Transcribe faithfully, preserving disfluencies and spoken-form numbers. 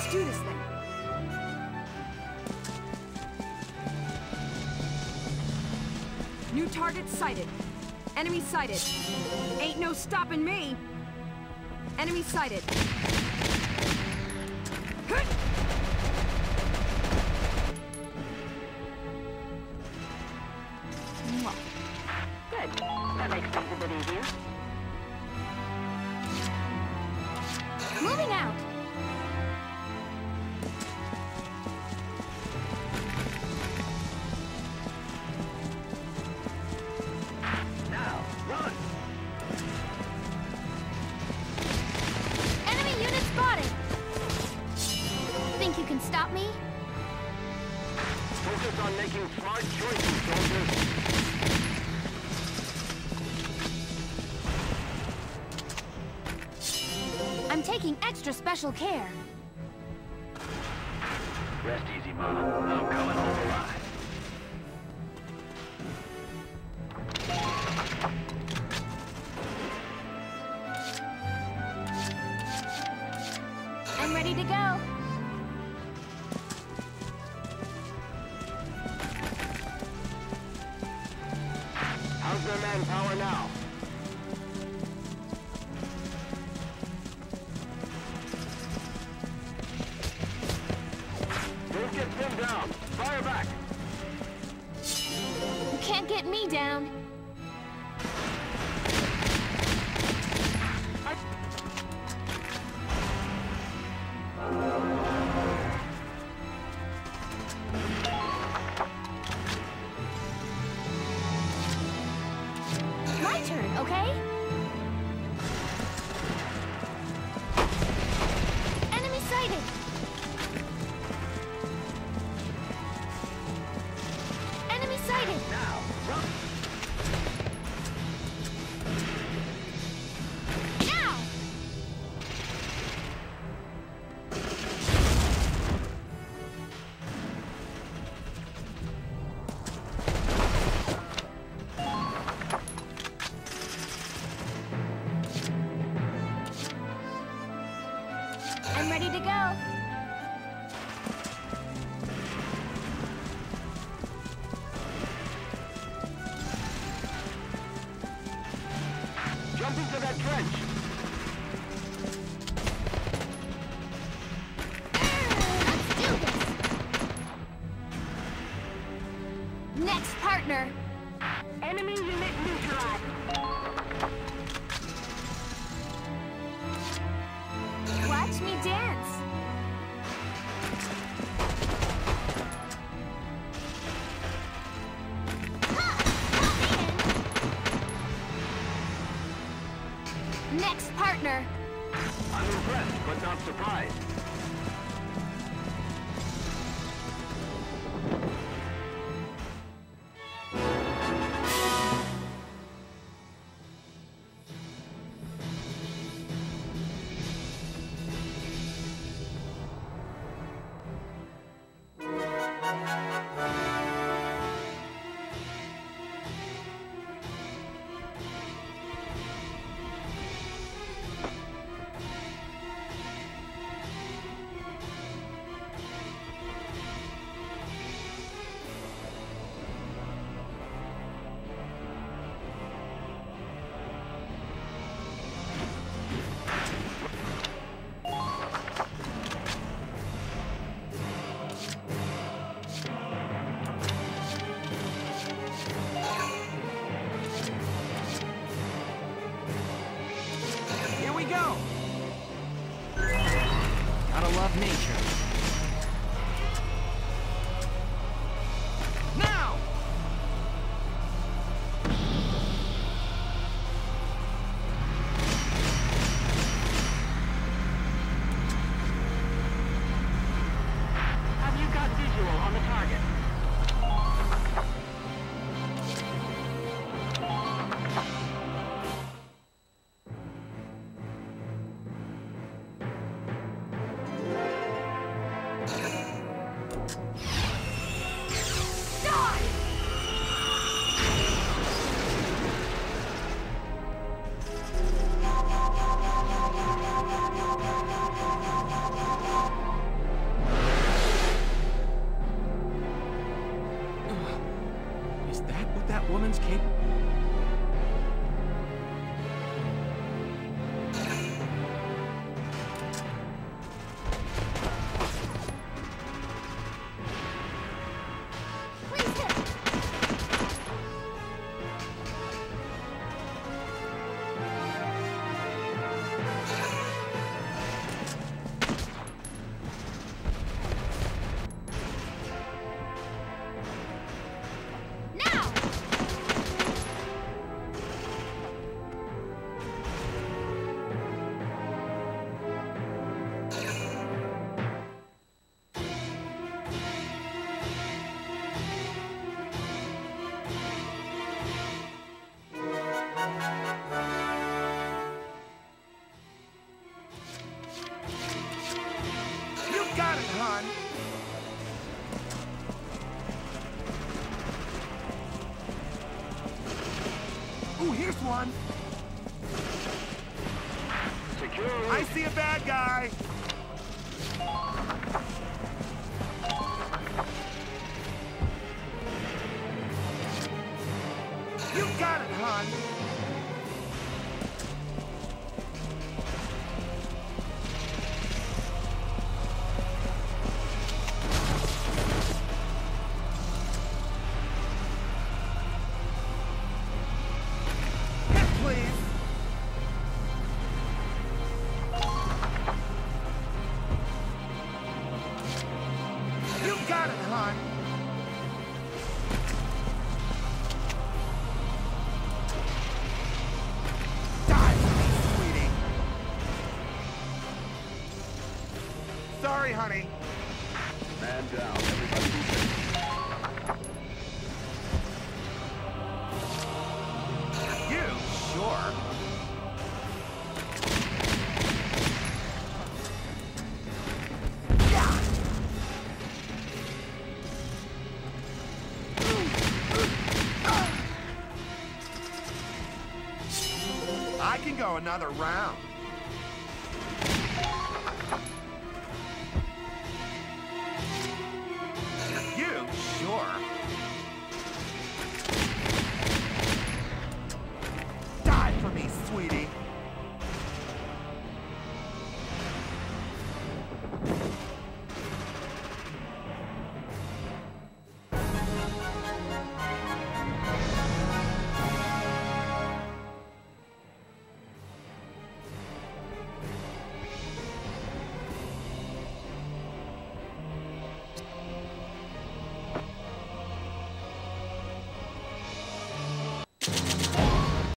Let's do this thing. New target sighted. Enemy sighted. Ain't no stopping me. Enemy sighted. Good. That makes things a bit easier. Moving out. Now, run! Enemy unit spotted. Think you can stop me? Focus on making smart choices, soldiers. I'm taking extra special care. Rest easy, Mom. I'm coming home alive. I'm ready to go. How's their manpower now? Don't get pinned down. Fire back. You can't get me down. My turn, okay? Enemy sighted. Enemy sighted. Now, run. Now! I'm ready to go. Jump into that trench. Let's do this. Next partner. Enemy unit neutralized. Watch me dance. Ha! In. Next partner. I'm impressed, but not surprised. Here we go! Gotta love nature. Now! Have you got visual on the target? think that woman's capable? Please hit. Now! You got it, hon. Ooh, here's one. Secure. I see a bad guy. You got it, hon. Hit, please. You got it, hon. Die for me, sweetie. Sorry, honey. Man down, everybody be safe. You? Sure. Yeah. I can go another round.